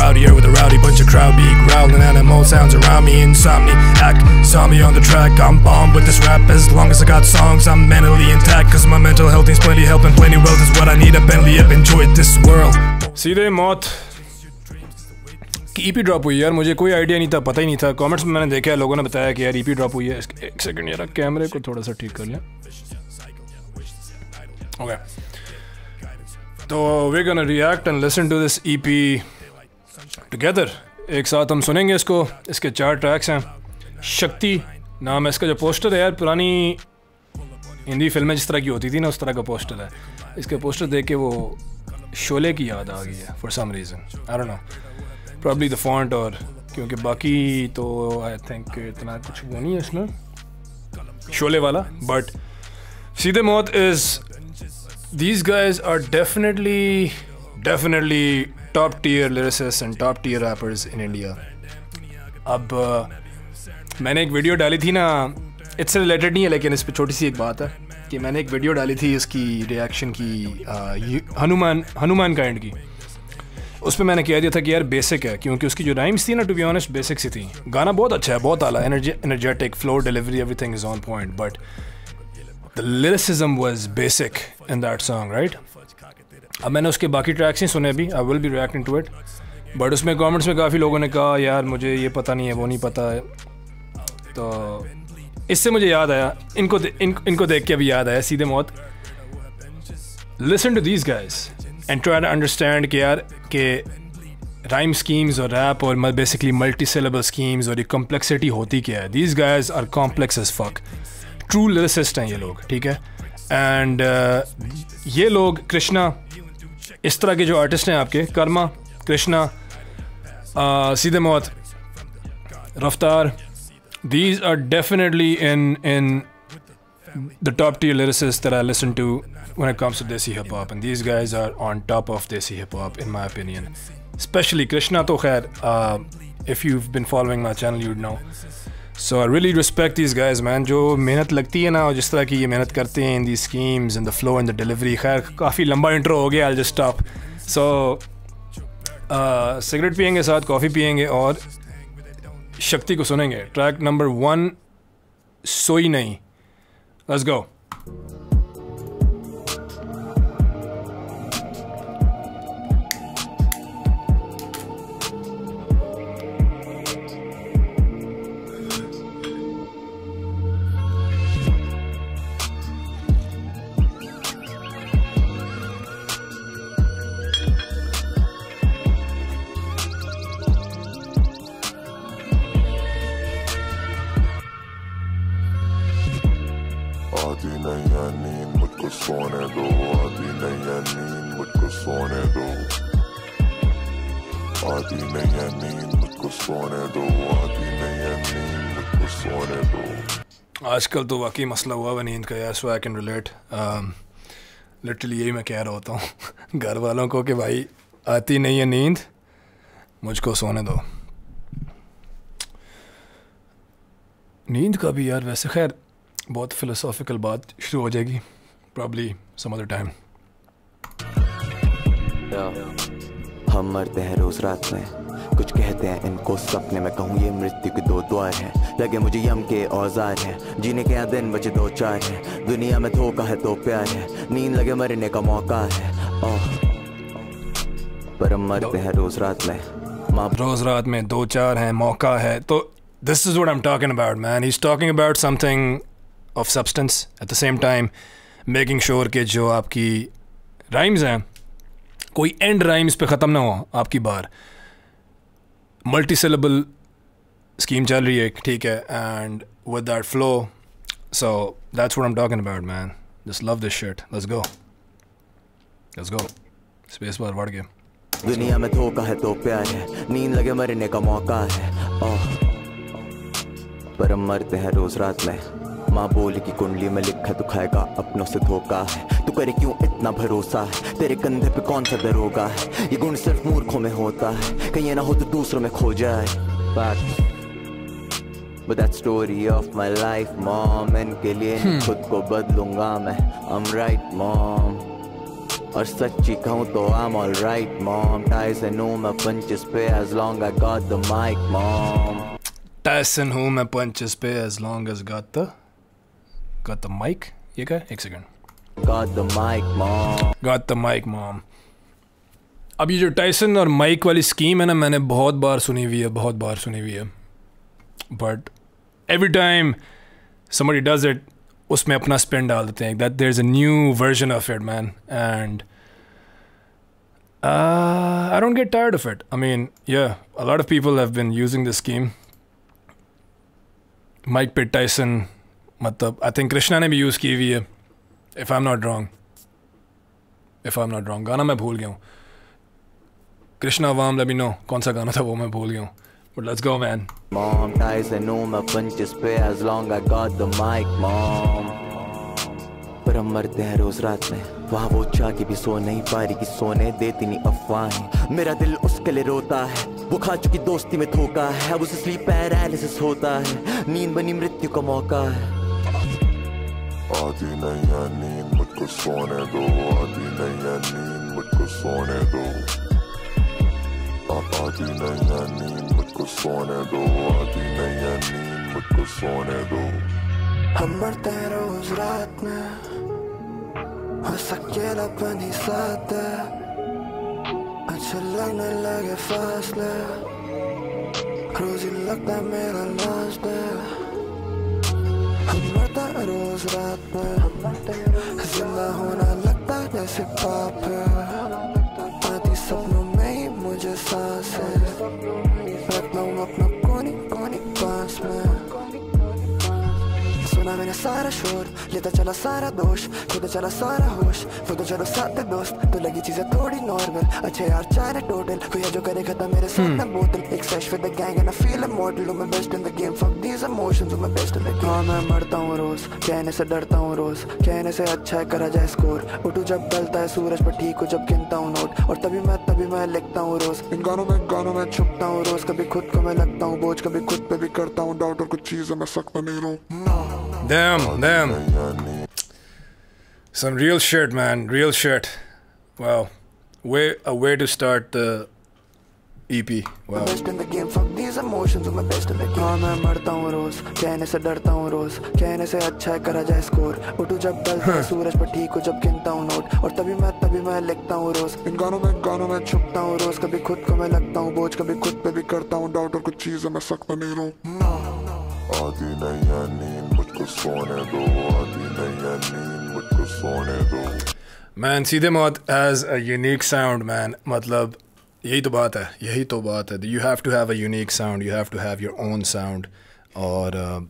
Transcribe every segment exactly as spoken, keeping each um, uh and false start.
out here with a rowdy bunch of crowd beat, growling animal sounds around me. Insomniac, saw me on the track. I'm bombed with this rap. As long as I got songs, I'm mentally intact. Cause my mental health needs plenty help and plenty wealth is what I need. A Bentley up, enjoy this world. सीधे मौत की EP drop हुई यार, मुझे कोई idea नहीं था, पता ही नहीं था। कमेंट्स में मैंने देखा है, लोगों ने बताया कि यार ईपी ड्रॉप हुई है। एक सेकंड यार, कैमरे को थोड़ा सा ठीक कर लें। ओके, तो we gonna react and listen to this EP together. एक साथ हम सुनेंगे इसको। इसके चार ट्रैक्स हैं। शक्ति नाम है इसका। जो पोस्टर है यार, पुरानी हिंदी फिल्में जिस तरह की होती थी ना, उस तरह का पोस्टर है। इसके पोस्टर देख के वो शोले की याद आ गई है for some reason, I don't know, probably the font, और क्योंकि बाकी तो आई थिंक इतना कुछ वो नहीं है इसमें शोले वाला। बट सीधे मौत is, these guys are definitely definitely top tier lyricists and top tier rappers in India. अब uh, मैंने एक वीडियो डाली थी ना, इससे रिलेटेड नहीं है लेकिन इस पर छोटी सी एक बात है कि मैंने एक वीडियो डाली थी इसकी रिएक्शन की, uh, हनुमान हनुमान काइंड की। उस पर मैंने कह दिया था कि यार बेसिक है, क्योंकि उसकी जो राइम्स थी ना, टू बी ऑनेस्ट बेसिक सी थी। गाना बहुत अच्छा है, बहुत आला, energetic, flow, delivery, everything is on point, but the lyricism was basic in that song, right? अब मैंने उसके बाकी ट्रैक्स नहीं सुने अभी, I will be reacting to it, but उसमें कमेंट्स में काफ़ी लोगों ने कहा यार मुझे ये पता नहीं है, वो नहीं पता है। तो इससे मुझे याद आया, इनको दे, इन, इनको देख के अभी याद आया सीधे मौत। Listen to these guys and try to understand कि यार कि राइम स्कीम्स और रैप और बेसिकली मल्टी सिलेबल स्कीम्स और ये कॉम्प्लेक्सिटी होती क्या है। These guys are complex as fuck. True lyricists हैं ये लोग, ठीक है। एंड uh, ये लोग, कृष्णा, इस तरह के जो आर्टिस्ट हैं आपके, कर्मा, कृष्णा, uh, सीधे मौत, रफ्तार, these are definitely in in the top tier lyricists that I listen to when it comes to Desi hip hop, and these guys are on top of Desi hip hop in my opinion. Especially Krishna to khair, uh, if you've been following my channel you'd know. So I really respect these guys, man. जो मेहनत लगती है ना, और जिस तरह की ये मेहनत करते हैं in these schemes and the flow and the delivery। खैर काफ़ी लंबा इंट्रो हो गया, I'll just stop. So cigarette uh, पियेंगे, साथ कॉफ़ी पियेंगे और शक्ति को सुनेंगे। ट्रैक नंबर वन, सोई नहीं। Let's go. आती नहीं है नींद मुझको सोने दो, आती नहीं है नींद मुझको सोने दो, आती नहीं है नींद मुझको सोने दो, आती नहीं है नींद मुझको सोने दो। आजकल तो वाकई मसला हुआ है नींद का यार, so I can relate. Literally यही मैं कह रहा होता हूँ घर वालों को कि भाई आती नहीं है नींद, मुझको सोने दो। नींद का भी यार वैसे खैर बहुत फिलोसॉफिकल बात शुरू हो जाएगी, प्रॉब्ली सम अदर टाइम। हम मरते हैं रोज रात में, कुछ कहते हैं इनको सपने में, कहूँ ये मृत्यु के दो द्वार हैं, लगे मुझे यम के औजार हैं, जीने के यहाँ दिन बचे दो चार हैं, दुनिया में धोखा है तो प्यार है, नींद लगे मरने का मौका है। ओह पर हम मरते हैं रोज रात में, माँ रोज रात में दो चार हैं, मौका है। तो this is what I am talking about man. He is talking about something of substance at the same time making sure कि जो आपकी राइम्स हैं कोई एंड राइम्स पे ख़त्म ना हो आपकी बार। मल्टी सिलेबल स्कीम चल रही है, ठीक है, and with that flow, so that's what I am talking about man. Just love this shit, let's go let's go. Space bar बढ़ गया। दुनिया में धोखा है तो प्यार है, नींद लगे मरने का मौका है। ओह पर हम मरते हैं रोज रात में, माँ बोली की कुंडली में लिखा तू खाएगा अपनों से धोखा है, तू करे क्यों इतना भरोसा है, तेरे कंधे पे कौन सा दरोगा है, ये गुण सिर्फ मूर्खों में होता है, कहीं ना हो तो दूसरों में खो जाए। But that story of my life, mom, इनके लिए hmm. खुद को बदलूंगा मैं, I'm right mom। और सच्ची कहूँ तो I'm alright mom. Tyson हूँ मैं punches पे as long I got the mic mom. Tyson हूँ मैं punches पे as long as got the got the mic. ये क्या है? एक second. Got the mic mom. Got the mic mom. अब ये जो टाइसन और माइक वाली स्कीम है ना, मैंने बहुत बार सुनी हुई है, बहुत बार सुनी हुई है. But every time somebody does it, उसमें अपना स्पिन डाल देते हैं. That there's a new version of it, man, and uh, I don't get tired of it. I mean, yeah, a lot of people have been using this scheme. Mike पे Tyson, मतलब I think Krishna ने भी use की हुई है. If I'm not wrong, if I'm not wrong, गाना मैं भूल गया हूँ. कृष्णा वाम let me know कौन सा गाना था वो मैं भूल गया हूँ. But let's go, man. Mom, Tyson हूँ मैं punches पे as long I got the mic mom. पर हम मरते हैं रोज रात में, वहाँ वो चाह के भी सो नहीं पा रही कि सोने देती नहीं अफवाहें. मेरा दिल उसके लिए रोता है, वो खा चुकी दोस्ती में धोखा है. अब उसे स्लीप पैरालिसिस होता है, नींद बनी मृत्यु का मौका है. आती नहीं है नींद मुझको सोने दो, आती नहीं है नींद मुझको सोने दो, आती नहीं है नींद मुझको सोने दो, आती नहीं है नींद मुझको सोने दो. हम मरते हैं रोज रात में, बस अकेलापन ही साथ है. अच्छा लगने लगे फासले, रोज ही लगता है मेरा लास्ट है. हम मरते हैं रोज रात में, जिंदा होना लगता है जैसे पाप है. आती सपनों में ही मुझे सांसें, रखता हूँ अपना कोनी कोनी पास में. सुना मैंने सारा शोर, लेता चला सारा दोष, खुद चला सारा होश. वो तो चलो साथ है दोस्त, तो लगी चीजें थोड़ी नॉर्मल. अच्छे यार चार है टोटल, कोई जो करे खत्म मेरे साथ में बोतल. एक fresh with the gang and I feel immortal. हूँ मैं best in the game, fuck these emotions. हूँ मैं बेस्ट इन द गेम. हाँ मैं मरता हूँ रोज, कहने से डरता हूँ रोज, कहने से अच्छा है करा जाए स्कोर. उठू जब ढलता है सूरज पर, ठीक हो जब गिनता हूँ नोट. और तभी मैं तभी मैं लिखता हूँ रोज इन गानों में, गानों में छुपता हूँ रोज. कभी खुद को मैं लगता हूँ बोझ, कभी खुद पे भी करता हूँ डाउट. और कुछ चीजें मैं सकता नहीं रहूँ. Damn, damn. Some real shit, man. Real shit. Wow. Way a way to start the E P. Wow. Best in the game, fuck these emotions. I'm best in the game. हाँ मैं मरता हूँ रोज, कहने से डरता हूँ रोज, कहने से अच्छा है करा जाए स्कोर. उठू जब ढलता है सूरज पर, ठीक हो जब गिनता हूँ नोट. और तभी मैं तभी मैं लिखता हूँ रोज इन गानों में, गानों में छुपता हूँ रोज. कभी खुद को मैं लगता हूँ बोझ, कभी खुद पे भी करता हूँ डाउट. और कुछ चीजें मैं सकता नहीं रहूँ. आती नहीं है नींद मुझको सोने दो, आती नहीं है नींद मुझको सोने दो. Man, सीधे मौत has a unique sound, man. मतलब यही तो बात है, यही तो बात है. You have to have a unique sound. You have to have your own sound. और uh,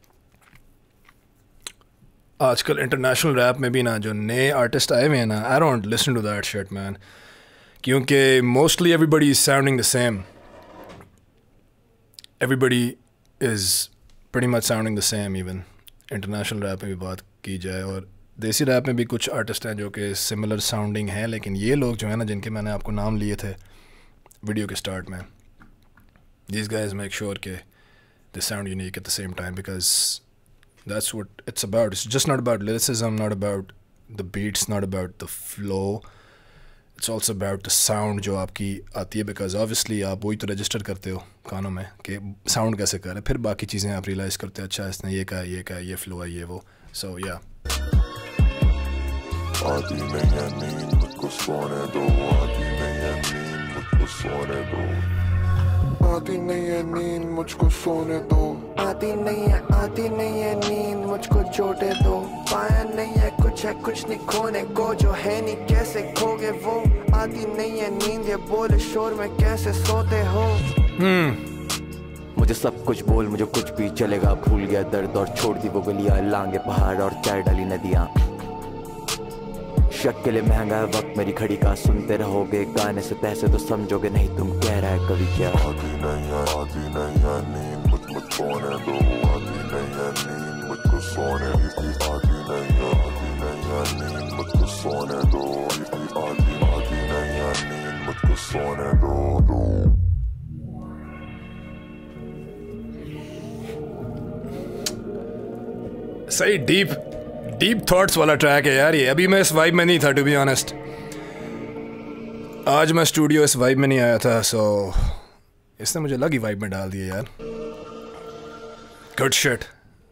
आजकल इंटरनेशनल रैप में भी ना जो नए आर्टिस्ट आए हुए हैं ना, I don't listen to that shit, man. क्योंकि mostly everybody is sounding the same. Everybody is pretty much sounding the same. even international rap में भी बात की जाए और देसी रैप में भी कुछ आर्टिस्ट हैं जो कि सिमिलर साउंडिंग हैं. लेकिन ये लोग जो है ना, जिनके मैंने आपको नाम लिए थे वीडियो के स्टार्ट में, these guys make sure के they sound unique at the same time, because that's what it's about. It's just not about lyricism, not about the beats, not about the flow. It's also about the sound जो आपकी आती है, because obviously आप वही तो register करते हो कानों में कि साउंड कैसे कर रहे हैं. फिर बाकी चीज़ें आप रियलाइज़ करते हैं, अच्छा इसने ये कहा, ये कहा, ये फ्लो है, ये वो. सो या आती नहीं है नींद मुझको सोने दो, आती नहीं है नींद मुझको सोने दो, आती नहीं है नींद मुझको सोने दो. आती नहीं है, आती नहीं है नींद मुझको जोटे दो. पाया नहीं है कुछ है कुछ नहीं खोने को, जो है नहीं कैसे खोगे वो. आती नहीं है नींद, ये बोले शोर में कैसे सोते हो. मुझे सब कुछ बोल, मुझे कुछ भी चलेगा. भूल गया दर्द और छोड़ दी वो गलियां, लांगे पहाड़ और तैर डाली नदियां. शक के लिए महंगा है वक्त मेरी घड़ी का. सुनते रहोगे गाने से तैसे तो समझोगे नहीं तुम कह रहा है कभी क्या. आती नहीं है, आती नहीं है नींद मुझको सोने दो, आती नहीं है नींद मुझको सोने दो, आती नहीं है, आती नहीं है नींद मुझको सोने दो, आती आती नहीं है नींद मुझको सोने दो. सही डीप डीप थॉट्स वाला ट्रैक है यार ये. अभी मैं इस वाइब में नहीं था, टू बी ऑनेस्ट. आज मैं स्टूडियो इस वाइब में नहीं आया था, सो इसने मुझे अलग ही वाइब में डाल दिया यार। Good shit.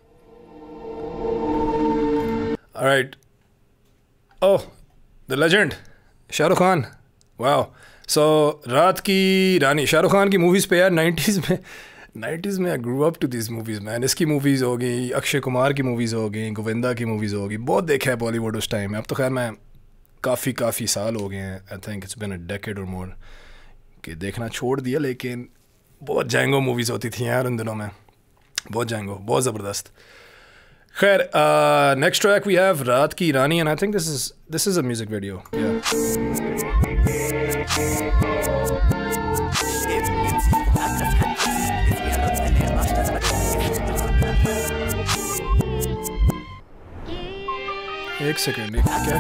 Alright. Oh, the legend Shahrukh Khan. वाह। सो रात की रानी शाहरुख खान की मूवीज़ पे यार नाइन्टीज़ में नाइन्टीज़ में I grew up to this movies man. इसकी मूवीज़ हो गई, अक्षय कुमार की मूवीज़ हो गई, गोविंदा की मूवीज़ हो गई, बहुत देखा है बॉलीवुड उस टाइम में। अब तो खैर मैं काफ़ी काफ़ी साल हो गए हैं, I think it's been a decade और मोर कि देखना छोड़ दिया, लेकिन बहुत जैंगो मूवीज़ होती थी यार उन दिनों में, बहुत जैंगो, बहुत ज़बरदस्त। खैर, नेक्स्ट ट्रैक वी हैव रात की रानी and I think this is this is a music video. एक सेकेंड, क्या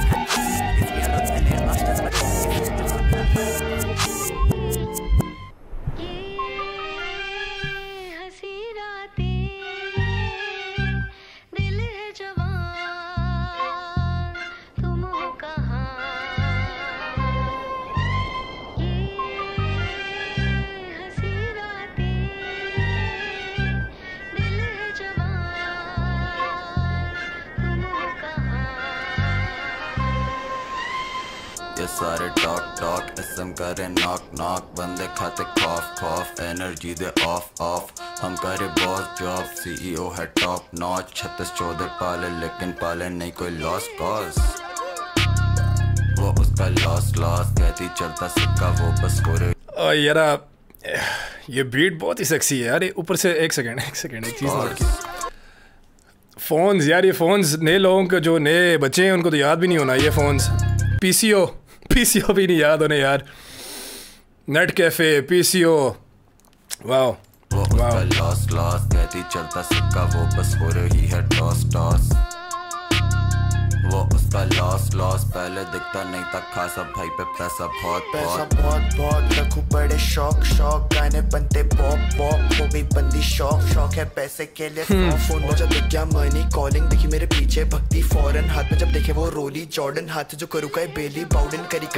सारे टॉक टॉक एसएम करे नॉक नॉक, बंदे खाते खौफ खौफ, एनर्जी दे ऑफ ऑफ। हम करे बॉस जॉब, सीईओ है टॉप नॉच, छत्तीस चौदह पाले लेकिन पाले नहीं कोई लॉस कॉज। वो उसका लॉस लॉस कहती चलता सिक्का वो बस हो रही। यार ये बीट बहुत ही सेक्सी है यार। ऊपर से एक सेकेंड एक सेकेंड एक चीज़ नोट की, फ़ोन्स यार, ये फ़ोन्स नए लोगों के जो नए बच्चे हैं उनको तो याद भी नहीं होना ये फ़ोन्स। पीसीओ पीसीओ भी नहीं याद होने यार। Net cafe, PCO, wow. वो उसका लॉस लॉस कहती चलता सिक्का वो बस हो रही है टॉस टॉस। वो उसका लॉस लॉस पहले दिखता नहीं था खासा, भाई पे पैसा बहुत पैसा बहुत बहुत रखूं बड़े शौक शौक, गाने बनते पॉप पॉप, हो गई बंदी शौक शौक है पैसे के लिए। फोन में जब दिख गया मनी कॉलिंग, देखी मेरे पीछे भक्ति फौरन, हाथ में जब देखे वो रोली जॉर्डन, हाथ से जो करूँ का बेली बाउडन करी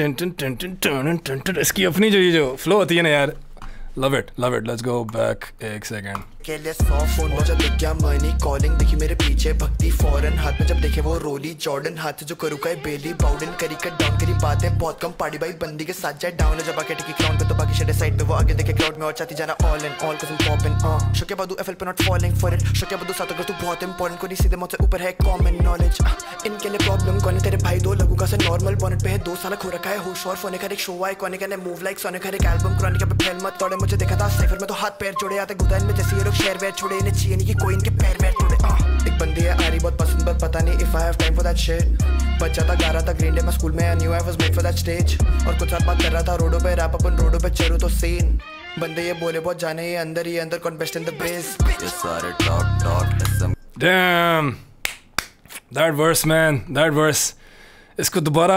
कर। इसकी अपनी जो ये जो फ्लो होती है ना यार, love it love it. Let's go back एक सेकेंड। के लिए सौ फोन में जब दिख गया मनी कॉलिंग, देखी मेरे पीछे भक्ति फौरन, हाथ में जब देखे वो रोली जॉर्डन, हाथ से जो करूँ का बेली बाउडन करी कर डाउन करी, बातें बहुत कम पार्टी भाई बंदी के साथ जाए डाउन, जब आके टिकी क्राउन पे तो बाकी शेडे साइड पे वो आगे देखे क्राउड में और चाहती जाना ऑल इन ऑल कसम पॉप इन। हां शोके बादू एफएल पे नॉट फॉलिंग फॉर इट, शोके बादू साथ अगर तू बहुत इंपॉर्टेंट, कोई सीधे मुझसे ऊपर है कॉमन नॉलेज। इनके लिए प्रॉब्लम कौन है तेरे भाई, दो लगू का से नॉर्मल बॉनेट पे है, दो साल खो रखा है होश और फोन का एक शो आए कोने का मूव लाइक सोने का एक एल्बम क्रॉनिक पे फैल मत तोड़े, मुझे देखा था साइफर में तो हाथ पैर जोड़े आते गुदान में, जैसे ये लोग शेयर वेयर छोड़े, इन्हें चाहिए नहीं कि कोई इनके पैर वैर तोड़े। एक बंदी है आरी बहुत पसंद पर पता नहीं if I have time for that shit, बच्चा था गा रहा था ग्रीन डे में स्कूल में, I knew I was made for that stage, और कुछ साथ बात कर रहा था रोडों पे रैप अपन रोडों पे चलूं तो सीन, बंदे ये बोले बहुत जाने ये अंदर ही अंदर कौन बेस्ट इन द बेस। ये सारे talk talk SM. Damn that verse man, that verse. इसको दोबारा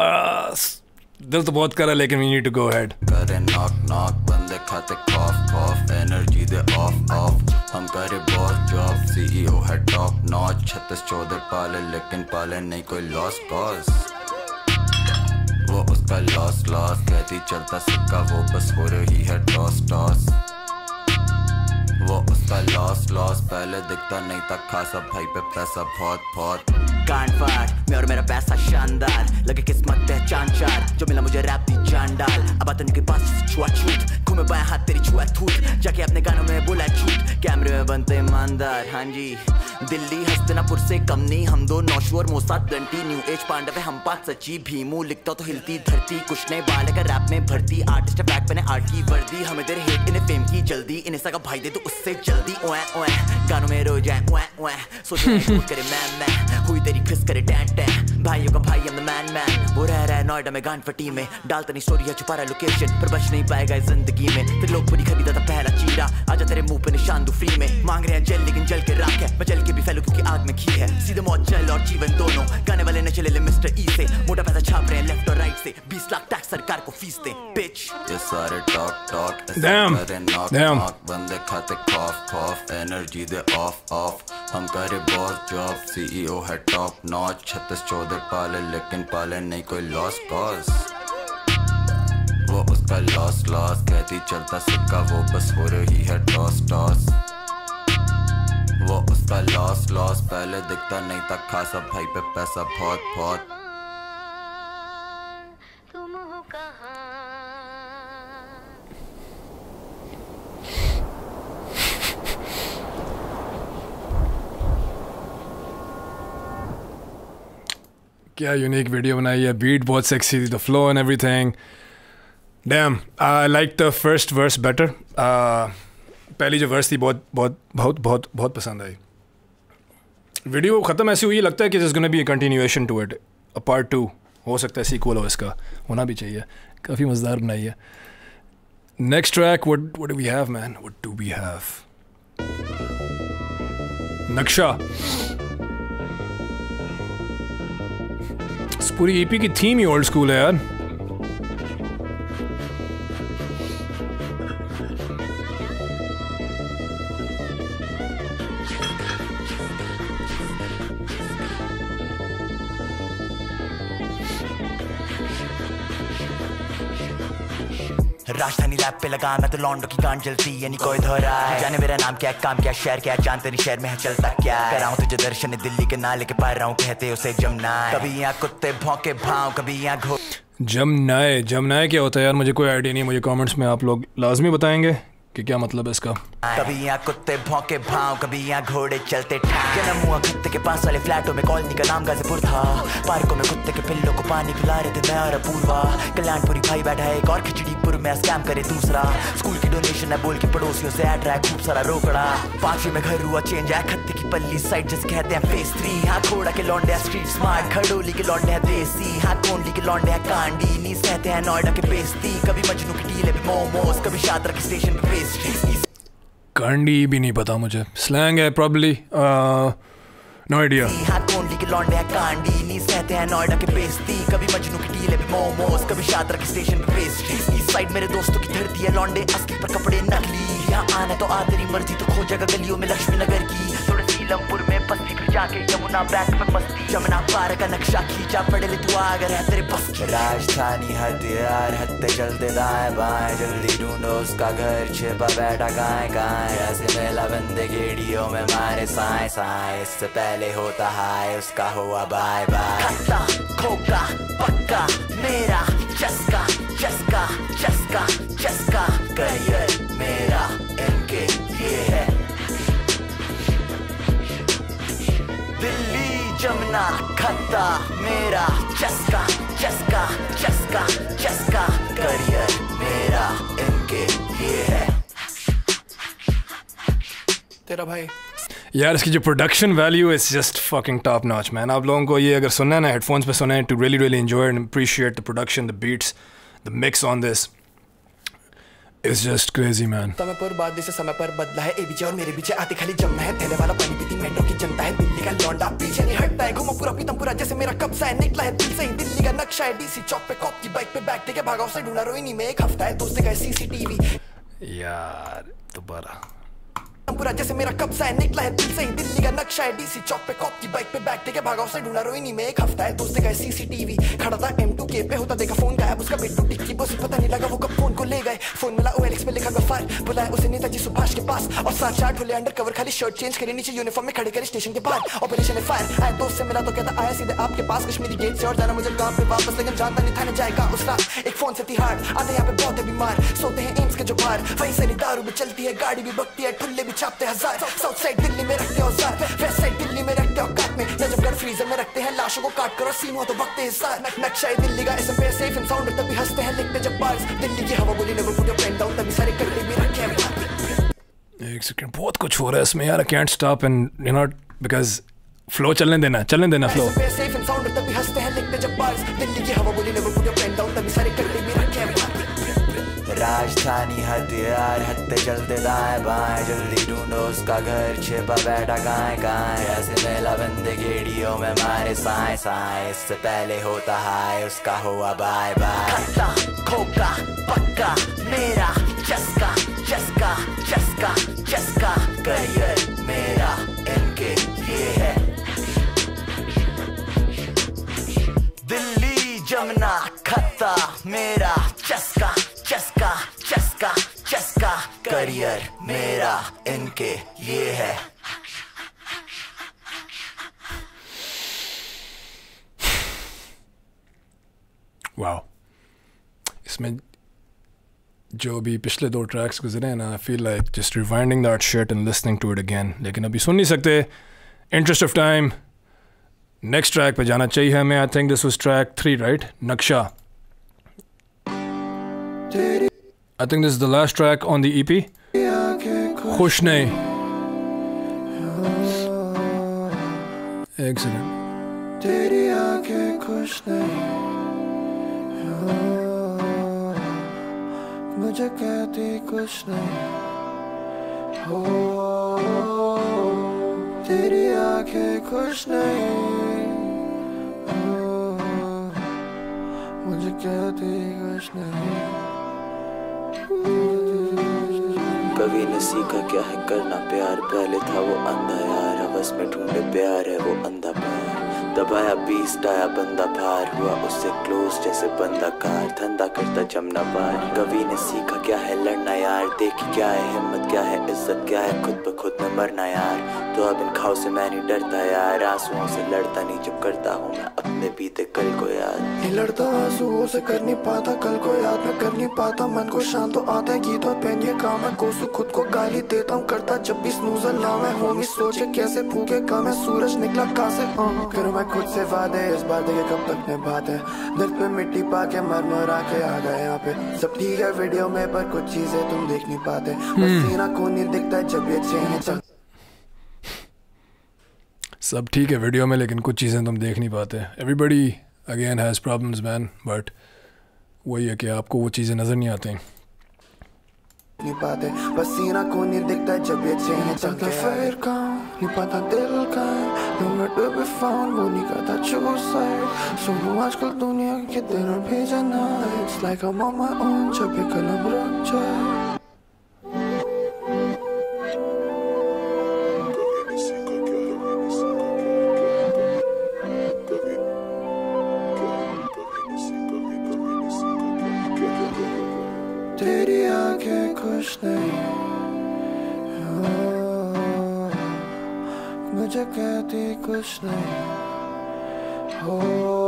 दिल तो बहुत करा, लेकिन we need to go ahead. करे नॉक नॉक, बंदे खाते खौफ खौफ, एनर्जी दे ऑफ ऑफ। हम करे बॉस जॉब, सीईओ है टॉप नॉच, छत्तीस चौदह पाले लेकिन पाले नहीं कोई लॉस कॉज। वो उसका लॉस लॉस कहती चलता सिक्का वो बस हो रही है टॉस टॉस। वो उसका लॉस लॉस पहले दिखता नहीं था खासा, भाई पे पैसा बहुत बहुत। कांड फाड़ मैं और मेरा पैसा शानदार, लगे किस्मत पहचान चार, जो मिला मुझे रैप दी जान डाल, अब आता उनके पास छुआ छूट, घूमे बाएं हाथ तेरी छुआ थूट, जाके अपने गानों में बोला झूठ, कैमरे में बनते ईमानदार। हाँ जी दिल्ली हस्तिनापुर से कम नहीं, हम दो नौशू और मोसाद घंटी, न्यू एज पांडव है हम पांच सची, भीमू लिखता तो हिलती धरती, कुछ नहीं बाले का रैप में भर्ती, आर्टिस्ट बैक मैंने आर्ट की वर्दी, हमें तेरे हेट इन्हें फेम की जल्दी, इन्हें सगा भाई दे तो उससे जल्दी, ओए ओए गानों में रो जाए ओए ओए, सोचे करे मैं मैं हुई तेरी फिस करे टैन टैन, भाइयों का भाई I'm the man man, वो रह रहा है नोएडा में गान फटी में, डालता नहीं स्टोरी है छुपा रहा लोकेशन, पर बच नहीं पाएगा इस जिंदगी में, फिर लोग पूरी खरीदा था पहला चीरा, आजा तेरे मुंह पे निशान दो फ्री में, मांग रहे हैं जल लेकिन जल के राख है, मैं जल के भी फैलू क्योंकि आग में घी है, सीधे मौत जल और जीवन दोनों, गाने वाले ने चले ले मिस्टर ई से, मोटा पैसा छाप रहे हैं लेफ्ट और राइट से, बीस लाख टैक्स सरकार को फीस दे, बिच। ये सारे talk talk Damn. Knock Damn. Knock, बंदे खाते खौफ खौफ, एनर्जी दे ऑफ ऑफ, हम करे बॉस जॉब, सीईओ है टॉप नॉच, छत्तीस चौदह पाले लेकिन पाले नहीं कोई लॉस कॉज। उसका लॉस लॉस, कहती चलता सिक्का वो बस हो रही है टॉस टॉस। वो उसका लॉस लॉस, पहले दिखता नहीं था खासा, भाई पे पैसा बहुत बहुत। क्या यूनिक वीडियो बनाई है, बीट बहुत सेक्सी थी, the flow and everything. Damn, I like the first verse better. पहली जो वर्स थी बहुत बहुत बहुत बहुत बहुत पसंद आई। वीडियो ख़त्म ऐसी हुई, लगता है कि this gonna be a continuation to it, a part two हो सकता है, सीक्वल हो इसका, होना भी चाहिए। काफ़ी मज़ेदार बनाई है। Next track, what what do we have man, what do we have? नक्शा। इस पूरी ईपी की थीम ही ओल्ड स्कूल है यार। राजधानी रैप पे लगा मैं तो लॉन्डो की गांड जलती, यानी कोई धोरा है जाने मेरा नाम क्या, काम क्या, शहर क्या, जान तेरी शहर में है चलता क्या। कर रहा हूँ तुझे दर्शन दिल्ली के नाले के पार, रहा हूँ कहते उसे जमुना। कभी यहाँ कुत्ते भौंके भाव, कभी यहाँ घो। जमुनाए, जमुनाए क्या होता है यार, मुझे कोई आइडिया नहीं। मुझे कमेंट्स में आप लोग लाजमी बताएंगे कि क्या मतलब है इसका। कभी यहाँ कुत्ते भौंके भाव, कभी यहाँ घोड़े चलते ठाक। जन्म हुआ खत्ते के पास वाले फ्लैटों में, कॉलोनी का नाम गाजीपुर था। पार्कों में कुत्ते के पिल्लों को पानी पिला रहे थे मैं और अपूर्वा। कल्याणपुरी भाई बैठा है एक और खिचड़ीपुर में, स्कैम करे दूसरा। स्कूल की डोनेशन है बोल के पड़ोसियों से ऐड रहा है खूब सारा रोकड़ा। पांचवी में घर हुआ चेंज है, खत्ते की पल्ली साइड जिसे कहते हैं फेस थ्री। हाँ घोड़ा के लौंडे स्ट्रीट स्मार्ट, खड़ोली के लौंडे है देसी। हाँ कोंडली के लौंडे है कांडी, नी सहते हैं नोएडा के बेस्ती। कभी मजनू की टीले पे मोमोज, कभी शादरा की स्टेशन पे पेस्ट्री। कांडी भी नहीं पता मुझे, स्लैंग है प्रॉब्ली, नो आइडिया। हाँ कोंडली के लौंडे हैं कांडी, नी सहते हैं नोएडा के बेस्ती। कभी मजनू की टीले पे मोमोज, कभी शादरा की स्टेशन पे पेस्ट्री। इस साइड मेरे दोस्तों की धरती है, लौंडे असली पर कपड़े नकली। यहाँ आना तो आ तेरी मर्जी, तो खो जगह गलियों में लक्ष्मी नगर की। थोड़े सीलमपुर में बस्ती, फिर जाके यमुना बैंक में मस्ती। जमुना पार का नक्शा खींचा, पढ़े ले तू अगर है तेरे बस की। राजधानी हथियार, हत्ते चलते दाएं बाएं, जल्दी ढूंढो उसका घर, छिपा बैठा गाय गाय। ऐसे मेला बंदे गेड़ियों में मारे साए साए, इससे पहले होता हाय उसका हुआ बाय बाय। खट्टा खोका पक्का मेरा चस्का चस्का चस्का चस्का, करियर मेरा इनके लिए है। दिल्ली जमुना खत्ता मेरा चस्का चस्का चस्का चस्का, करियर मेरा इनके लिए है। तेरा भाई यार इसकी जो production value is just fucking top notch man. आप लोगों को ये अगर सुनना है ना, हेडफोन्स पे सुना है, to really really enjoy and appreciate the production, the beats, the mix on this is just crazy man. समय पर बाद से समय पर बदला है, ए बीचे और मेरे पीछे आते खाली जमना है। थैले वाला पानी पीती मेट्रो की जनता है, दिल्ली का लौंडा पीछे नहीं हटता है। घुमा पूरा पीतम पूरा जैसे मेरा कब्जा है, निकला है दिल से ही दिल्ली का नक्शा है। डीसी चौक पे कॉप की बाइक पे बैग लेके भागा, उसे ढूंढा रोहिणी में एक हफ्ता है। दोस्त का सीसीटीवी यार दोबारा पूरा जैसे मेरा कब्जा है, निकला है दिल से ही दिल्ली का नक्शा है। डीसी चौक पे कॉप की बाइक पे बैग लेके भागा, उसे ढूंढा रोहिणी में एक हफ्ता है। दोस्त का सीसीटीवी खड़ा था एम टू के पे, होता देखा फोन गायब उसका, बिट्टू टिक्की बस पता नहीं लगा वो कब फोन को ले गए। फोन मिला ओएलएक्स पे लिखा गफार, बुलाया उसे नेताजी सुभाष के पास। और सात चार ढोले अंडर कवर, खाली शर्ट चेंज करे, नीचे यूनिफॉर्म में खड़े करे स्टेशन के बाहर। ऑपरेशन फायर आया, दोस्त से मिला तो कहता आया सीधे आपके पास कश्मीरी गेट से, और जाना मुझे काम पे वापस, लेकिन जानता नहीं था न जाएगा उस रात। एक फोन से तिहाड़ आते यहाँ पे बहुत है बीमार, सोते हैं एम्स के जो बाहर। वहीं से दारू भी चलती है, गाड़ी भी बकती है, ठुल्ले भी छापते हजार। साउथ साइड दिल्ली में रखते हो जार, वेस्ट साइड दिल्ली में रखते हो काट में। नजफगढ़ फ्रीजर में रखते हैं लाशों को काट कर, और सीन हुआ तो बकते हैं सार। नक्शा है दिल्ली का ऐसे पे सेफ एंड साउंड, तभी हंसते हैं लिखते जब बार्स। दिल्ली की हवा बोली never put your pen down, तभी सारे कट्टे भी रखे हैं। एक सेकंड, बहुत कुछ हो रहा है इसमें यार। I can't stop and you not because flow चलने देना, चलने देना फ्लो। सेफ एंड साउंड, तभी हंसते हैं लिखते जब बार्स। दिल्ली की हवा बोली never put your pen down, तभी सारे कट्टे भी रखे हैं। राजधानी हथियार, हत्ते चलते दाएं बाएं, जल्दी ढूंढो उसका घर, छिपा बैठा गाय गाय। ऐसे मेला बंदे गेड़ियों में मारे साए साए, इससे पहले होता हाय उसका हुआ बाय बाय। खट्टा खोका पक्का मेरा चस्का चस्का चस्का चस्का, करियर मेरा इनके लिए है। दिल्ली जमुना खत्ता मेरा चस्का चस्का करियर मेरा इनके ये है। वाओ, इसमें जो भी पिछले दो ट्रैक्स गुजरे हैं ना, I feel like just rewinding that shit and listening to it again, लेकिन अभी सुन नहीं सकते, interest of time next track पे जाना चाहिए हमें। I think this was track three right, नक्शा। I think this is the last track on the EP. खुश नहीं, एक सेकंड। तेरी आंखें खुश नहीं, मुझे कहती कुछ नहीं हो। तेरी आंखें खुश नहीं हो, मुझे कहती कुछ नहीं। कभी न सीखा क्या है करना प्यार, पहले था वो अंधा यार, हवस में ढूंढे प्यार है वो अंधा प्यार। दबाया बीस्ट आया बंदा भार, हुआ उससे क्लोज जैसे बंदा कार, धंधा करता जमना बार। कभी ने सीखा क्या है लड़ना यार, देखी क्या है हिम्मत क्या है इज्जत क्या है, खुद ब खुद में मरना यार। तो अब इन खाओ से मैं नहीं डरता यार, आंसुओं से लड़ता नहीं जब करता हूँ मैं अपने बीते कल को याद। नहीं लड़ता आंसुओं से कर नहीं पाता कल को याद, मैं कर नहीं पाता मन को शांत तो आता है गीत और पेन ये काम है। कोसू खुद को गाली देता हूँ करता जब भी स्नूजर लाऊं मैं, होमी सोचे कैसे फूके काम है, सूरज निकला कहाँ से करूँ मैं खुद से वादे, इस बात के कब तक निभाते। दर्द पे मिट्टी पाके मर मर आके आ गए यहाँ पे। सब ठीक है वीडियो में पर कुछ चीजें तुम देख नहीं पाते, पसीना खून नहीं दिखता जब ये चेहरे चल। सब ठीक है वीडियो में लेकिन कुछ चीज़ें तुम देख नहीं पाते। Everybody again has problems man, but वही है कि आपको वो चीज़ें नज़र नहीं आती नहीं पाते, पसीना खून नहीं दिखता जब ये चेहरे चलते। फिर कहाँ नहीं पता दिल का नंबर टू बी फाउंड, वो नहीं करता सुसाइड। सुनो आजकल दुनिया के दिन और भेजा ना, it's like I am on my own जब भी कलम रुक जाए। तेरी आंखें खुश नहीं हो, मुझे कहती कुछ नहीं हो।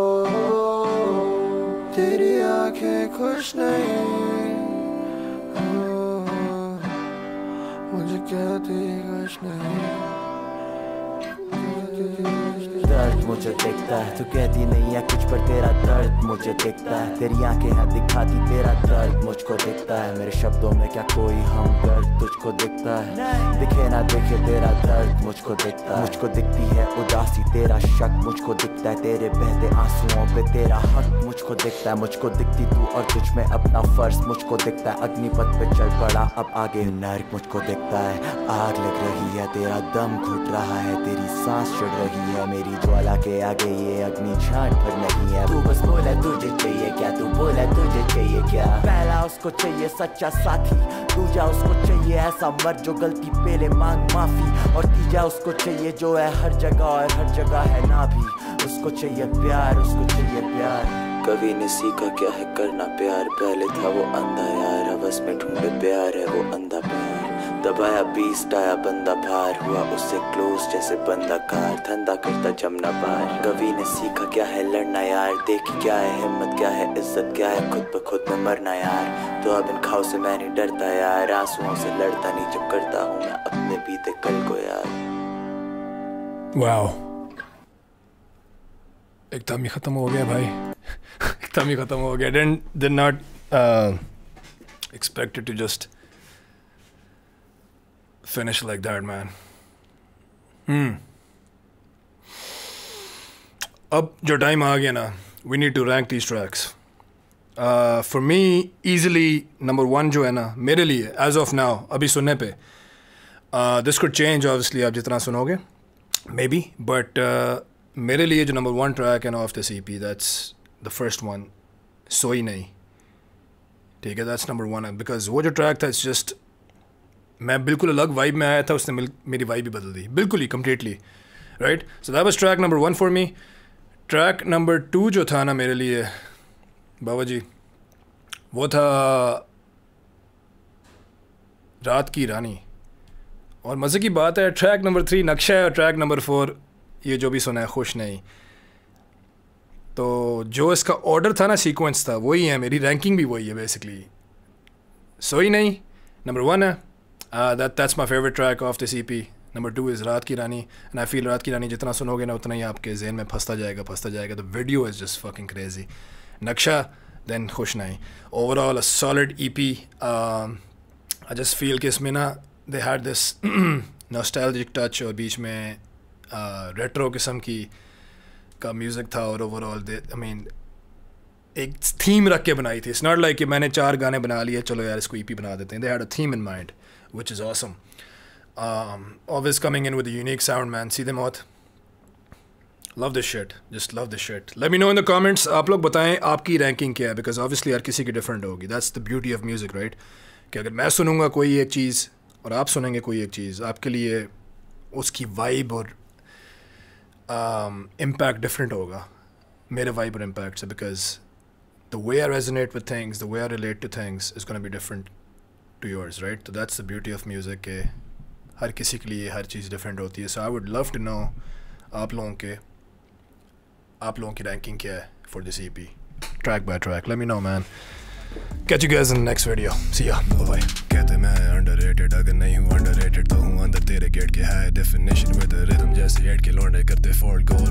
तेरी आंखें खुश नहीं हो, मुझे कहती कुछ नहीं। दर्द मुझे दिखता है, तू कहती नहीं है कुछ पर तेरा दर्द मुझे दिखता है। तेरी आंखें हैं दिखाती तेरा दर्द मुझको दिखता है, मेरे शब्दों में क्या कोई हमदर्द तुझको दिखता है। दिखे ना दिखे तेरा दर्द मुझको दिखता है, मुझको दिखती है उदासी तेरा शक मुझको दिखता है, तेरे बहते आंसुओं पे तेरा हक मुझको दिखता है। मुझको दिखती तू और तुझ में अपना फर्ज मुझको दिखता है, अग्निपथ पे चल पड़ा अब आगे नर्क मुझको दिखता है। आग लग रही है तेरा दम घुट रहा है, तेरी सांस चढ़ रही है मेरी ज्वाला के आगे ये अग्नि झाड़ भर नहीं है। तू बस बोला तुझे चाहिए क्या, तू बोला तुझे चाहिए क्या। पहला उसको चाहिए सच्चा साथी, दूजा उसको चाहिए ऐसा मर्द जो गलती पे ले मांग माफी, और तीजा उसको चाहिए जो है हर जगह और हर जगह है ना भी। उसको चाहिए प्यार, उसको चाहिए प्यार। कभी ने सीखा क्या है करना प्यार, पहले था वो अंधा यार, हवस में ढूंढे प्यार है वो अंधा प्यार। दबाया बीस्ट आया बंदा भार, हुआ उससे क्लोज जैसे बंदा कार, धंधा करता जमना बार। कभी ने सीखा क्या है लड़ना यार, देखी क्या है हिम्मत क्या है इज्जत क्या है, खुद ब खुद में मरना यार। तो अब इन खाओ से मैं नहीं डरता यार, आंसुओं से लड़ता नहीं जब करता हूँ मैं अपने बीते कल को यार। वाओ, एकदम ही ख़त्म हो गया भाई एकदम ही ख़त्म हो गया। Didn't did not uh, expect it to just finish like that, man. Hmm. अब जो टाइम आ गया ना, we need to rank these tracks. Uh, for me, easily number one जो है ना मेरे लिए as of now अभी सुनने पे, uh, this could change obviously आप जितना सुनोगे maybe, but uh, मेरे लिए जो नंबर वन ट्रैक है ना of this EP, that's the first one, सोई नहीं। ठीक है, दैट्स नंबर वन है, बिकॉज वो जो ट्रैक था इट्स जस्ट, मैं बिल्कुल अलग वाइब में आया था, उसने मेरी वाइब भी बदल दी बिल्कुल ही completely, right. So that was track number one for me. Track number two जो था ना मेरे लिए बाबा जी, वो था रात की रानी। और मज़े की बात है ट्रैक नंबर थ्री नक्शा है और ट्रैक नंबर फोर ये जो भी सुना है खुश नहीं। तो जो इसका ऑर्डर था ना, सीक्वेंस था, वही है, मेरी रैंकिंग भी वही है बेसिकली। सोई नहीं नंबर वन है, that that's my favourite track of this EP. Number two is रात की रानी एंड आई फील रात की रानी जितना सुनोगे ना उतना ही आपके जहन में फंसता जाएगा फंसता जाएगा। The video is just fucking crazy. नक्शा देन खुश नहीं। Overall a solid EP. I just feel कि इसमें ना they had this nostalgic touch और बीच में रेट्रो uh, किस्म की का म्यूज़िक था और ओवरऑल दे आई मीन एक थीम रख के बनाई थी। इट्स नॉट लाइक कि मैंने चार गाने बना लिए चलो यार इसको ईपी बना देते हैं। They had a theme in mind which is awesome. Always coming in with a unique sound man. सीधे मौत love this shit, just love this shit. Let me know in the comments, आप लोग बताएं आपकी ranking क्या है, because obviously हर किसी की डिफरेंट होगी। That's the beauty of music right, कि अगर मैं सुनूंगा कोई एक चीज़ और आप सुनेंगे कोई एक चीज़, आपके लिए उसकी वाइब और इम्पैक्ट um, डिफरेंट होगा मेरे वाइब और इम्पैक्ट से, because the way I resonate with things, the way I relate to things is gonna be different to yours right. तो that's the beauty of music के हर किसी के लिए हर चीज़ डिफरेंट होती है। So I would love to know आप लोगों के आप लोगों की रैंकिंग क्या है for this EP track by track. Let me know man. Catch you guys in the next video. See ya. Bye bye. कहते मैं underrated, अगर नहीं हूँ underrated तो हूँ अंदर तेरे गेट के high definition with the rhythm जैसे हेड के लौंडे करते fold goal